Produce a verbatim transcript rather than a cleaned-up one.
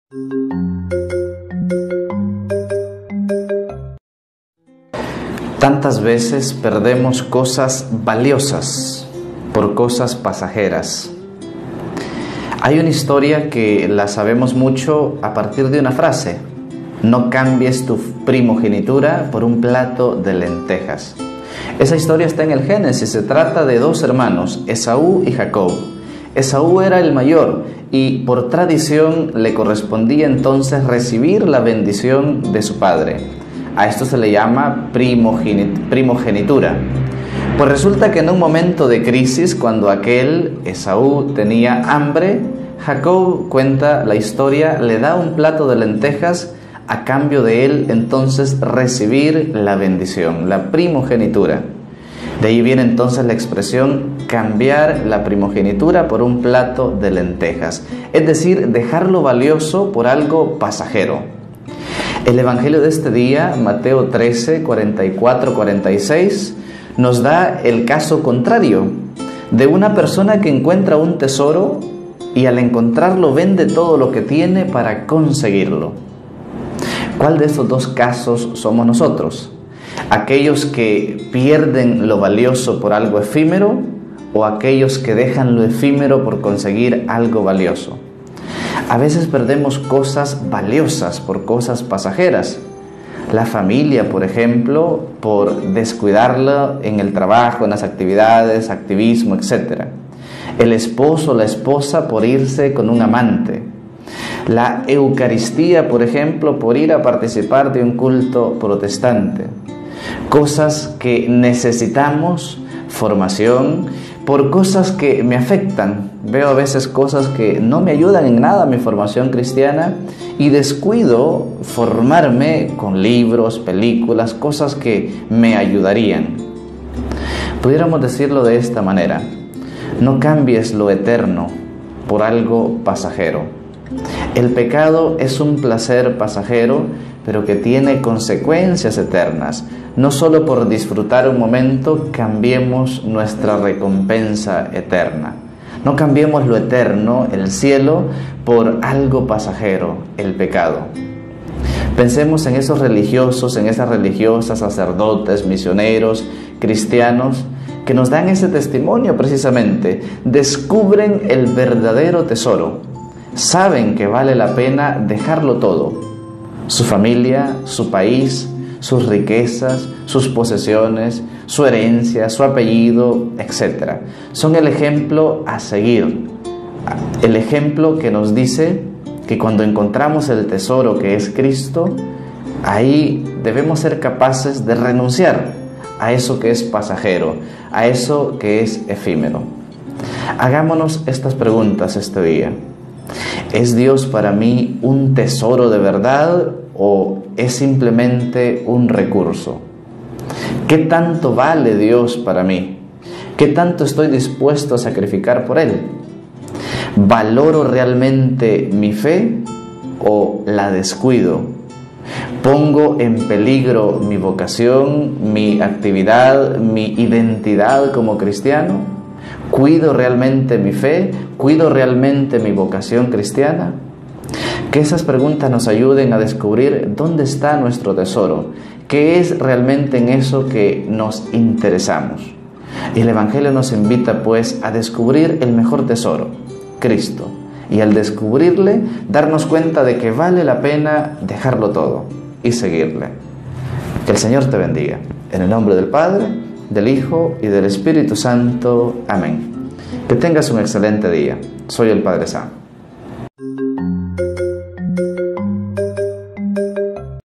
Tantas veces perdemos cosas valiosas por cosas pasajeras. Hay una historia que la sabemos mucho a partir de una frase: no cambies tu primogenitura por un plato de lentejas. Esa historia está en el Génesis. Se trata de dos hermanos, Esaú y Jacob. Esaú era el mayor y por tradición le correspondía entonces recibir la bendición de su padre. A esto se le llama primogenitura. Pues resulta que en un momento de crisis, cuando aquel Esaú tenía hambre, Jacob, cuenta la historia, le da un plato de lentejas a cambio de él entonces recibir la bendición, la primogenitura. De ahí viene entonces la expresión cambiar la primogenitura por un plato de lentejas, es decir, dejar lo valioso por algo pasajero. El Evangelio de este día, Mateo trece, cuarenta y cuatro, cuarenta y seis, nos da el caso contrario de una persona que encuentra un tesoro y al encontrarlo vende todo lo que tiene para conseguirlo. ¿Cuál de estos dos casos somos nosotros? ¿Aquellos que pierden lo valioso por algo efímero o aquellos que dejan lo efímero por conseguir algo valioso? A veces perdemos cosas valiosas por cosas pasajeras. La familia, por ejemplo, por descuidarla en el trabajo, en las actividades, activismo, etcétera. El esposo o la esposa por irse con un amante. La Eucaristía, por ejemplo, por ir a participar de un culto protestante. Cosas que necesitamos, formación, por cosas que me afectan. Veo a veces cosas que no me ayudan en nada a mi formación cristiana y descuido formarme con libros, películas, cosas que me ayudarían. Pudiéramos decirlo de esta manera: no cambies lo eterno por algo pasajero. El pecado es un placer pasajero, pero que tiene consecuencias eternas. No solo por disfrutar un momento cambiemos nuestra recompensa eterna. No cambiemos lo eterno, el cielo, por algo pasajero, el pecado. Pensemos en esos religiosos, en esas religiosas, sacerdotes, misioneros, cristianos, que nos dan ese testimonio precisamente. Descubren el verdadero tesoro. Saben que vale la pena dejarlo todo: su familia, su país, sus riquezas, sus posesiones, su herencia, su apellido, etcétera. Son el ejemplo a seguir. El ejemplo que nos dice que cuando encontramos el tesoro que es Cristo, ahí debemos ser capaces de renunciar a eso que es pasajero, a eso que es efímero. Hagámonos estas preguntas este día. ¿Es Dios para mí un tesoro de verdad o es simplemente un recurso? ¿Qué tanto vale Dios para mí? ¿Qué tanto estoy dispuesto a sacrificar por Él? ¿Valoro realmente mi fe o la descuido? ¿Pongo en peligro mi vocación, mi actividad, mi identidad como cristiano? ¿Cuido realmente mi fe? ¿Cuido realmente mi vocación cristiana? Que esas preguntas nos ayuden a descubrir dónde está nuestro tesoro, qué es realmente en eso que nos interesamos. Y el Evangelio nos invita pues a descubrir el mejor tesoro, Cristo. Y al descubrirle, darnos cuenta de que vale la pena dejarlo todo y seguirle. Que el Señor te bendiga. En el nombre del Padre, del Hijo y del Espíritu Santo. Amén. Que tengas un excelente día. Soy el Padre Sam.